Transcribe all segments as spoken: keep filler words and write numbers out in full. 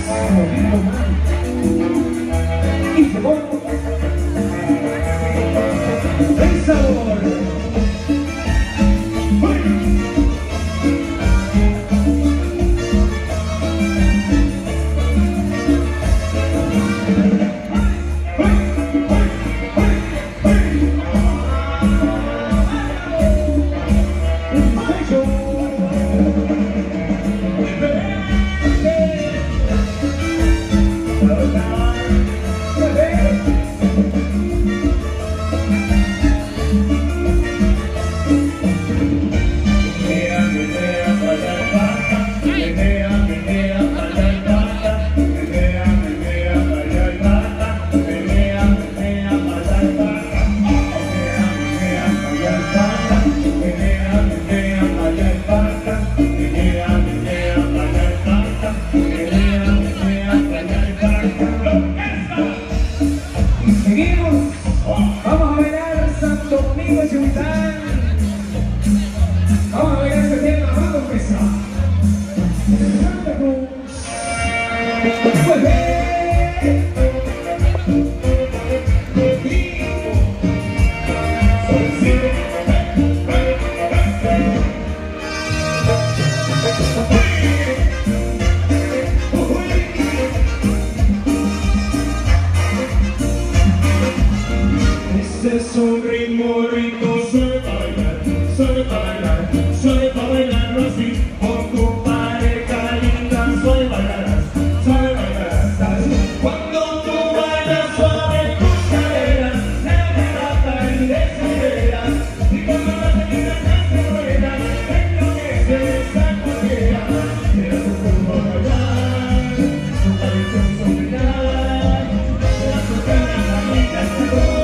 Y segundo, el sabor. Vamos a bailar Santo Domingo y Chumitán. Vamos a bailar ese tema, vamos a empezar. Santa Cruz. Pues ven. Este es un ritmo rico, soy para bailar, soy para bailar, soy para bailarlo así, con tu pareja linda, soy bailarás, soy bailarás así. Cuando tú bailas suave tus caderas, nadie trata y desesperas, y cuando las amigas se ruedan, enloquece esa cualquiera, será tu cuerpo a bailar, tu cabeza a soñar, será tu cara la amiga se rueda.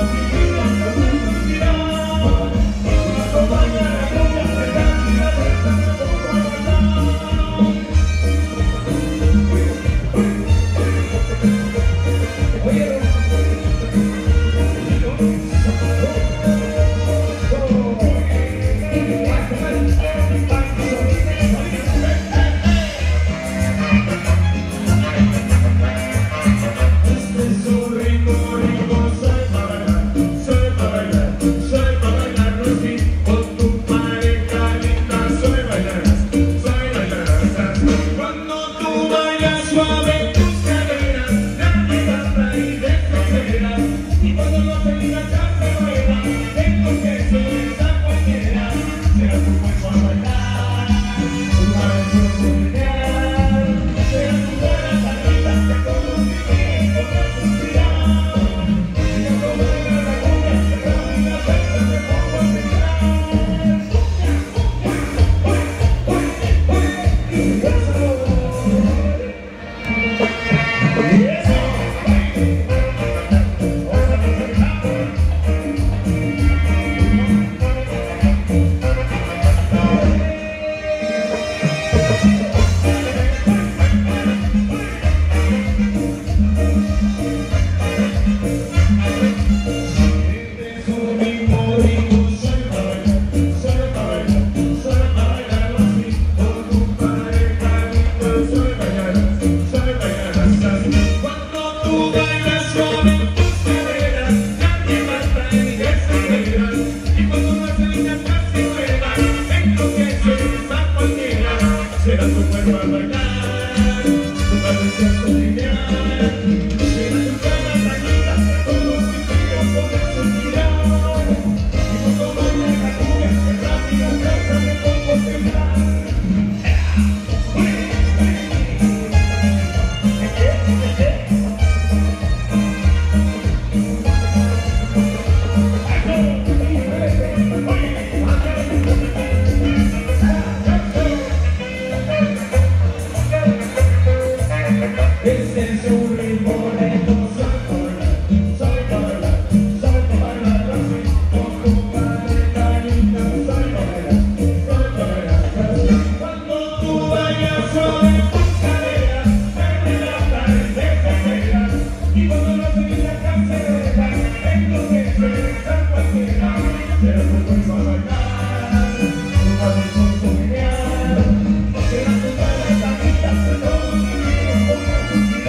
Será tu cuerpo a bailar, tu cabeza a soñar, será tu cara bonita, todos mis hijos con suspirar, y cuando bailas la cumbia, el rápido casa me pongo a temblar. Será tu cara bonita, todos mis hijos con suspirar.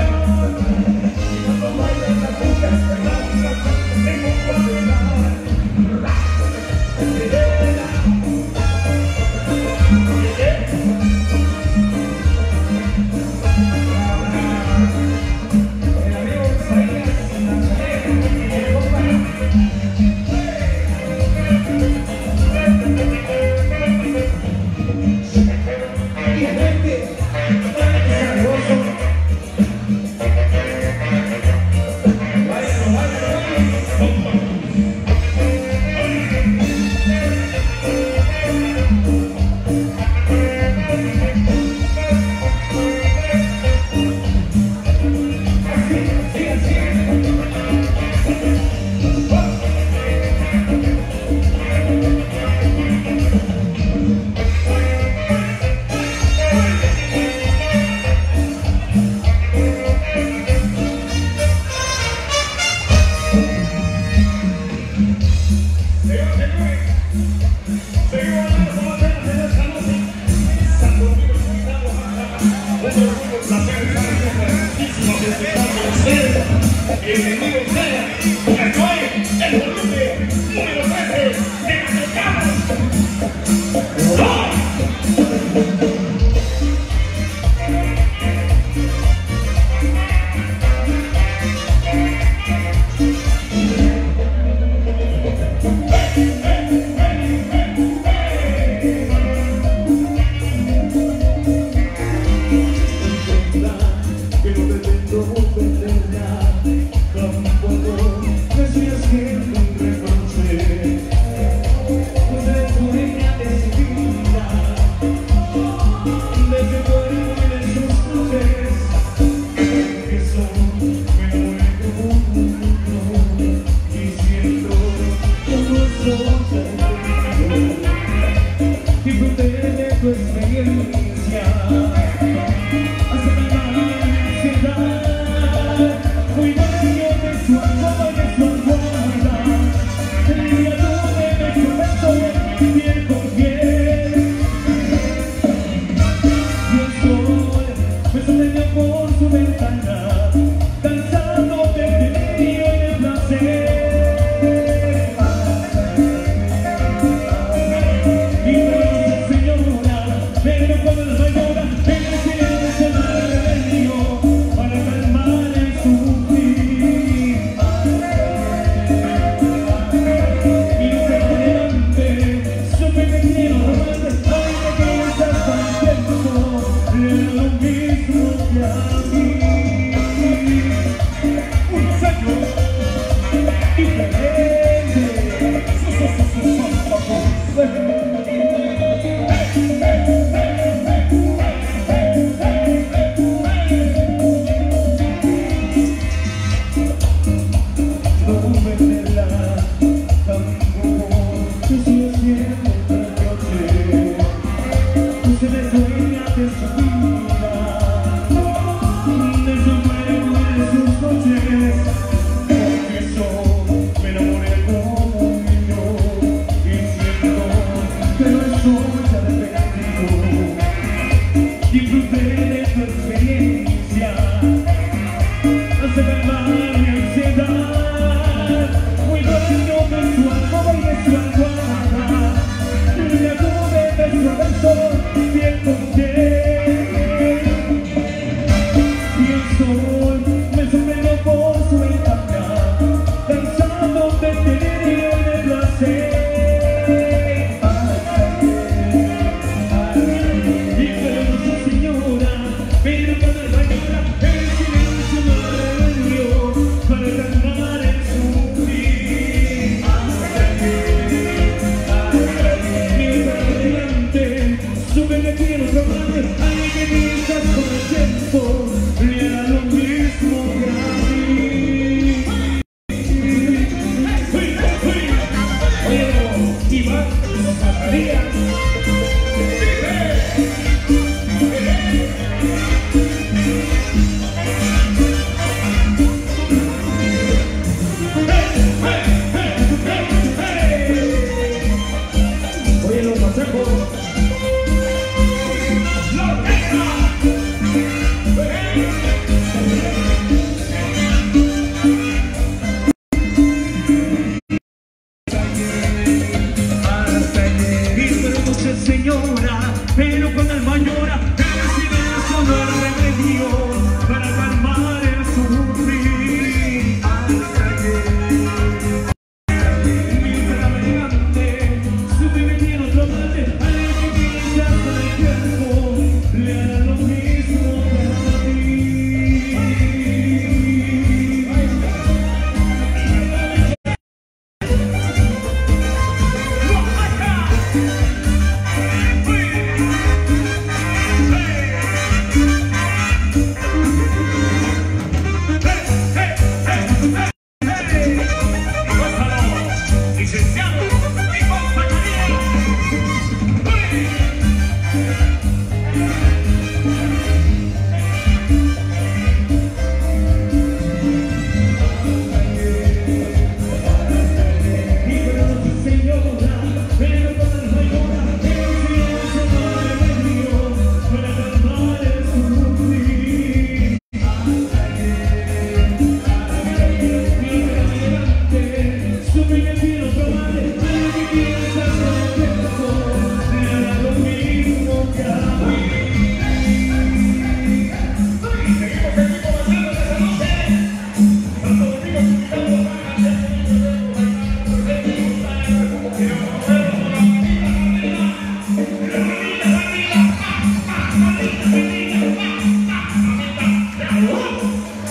un placer estar muchísimo felicidades de ustedes. Bienvenido sea. Esto es el volumen número trece de Mexicanos.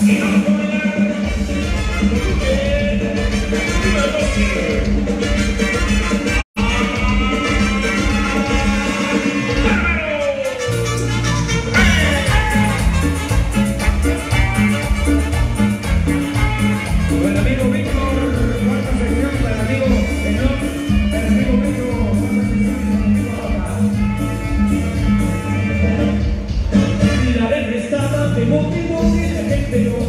Y vamos a bailar. Eh, una, dos, tres. Para el amigo Víctor, cuarta sección, para el amigo Enoch, para el amigo Víctor, cuarta sección, para el amigo Rafa. Y la vez estaba de motivo y la gente no